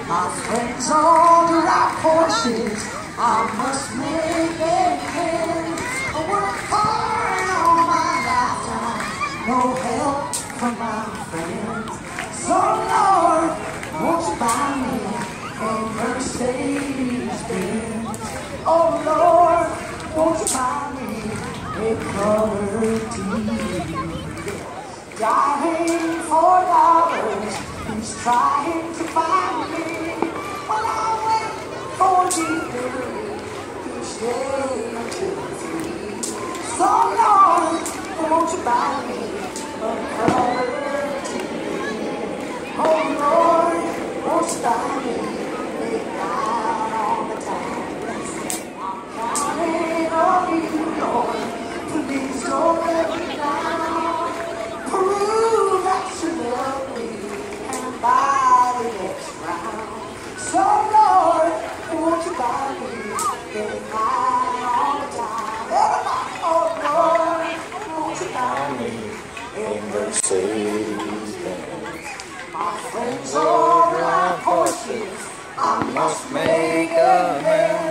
My friends on the right horses, I must make it end. I work hard all my lifetime, no help from my friends. So Lord, won't you buy me a Mersaydeez Benz? Oh Lord, won't you buy me a color TV? Dying for dollars, he's trying to find me. When I went for delivery, he stayed till 3. So Lord, won't you buy me a color TV? Oh Lord, won't you buy me a night on the town? I'm counting on you, Lord, please don't let me down. Prove that you love me and buy the next round. So Lord, won't you buy me a night on the time? Everybody, oh Lord, won't you buy me a Mersaydeez Benz? My friends all ride horses, I must make amends.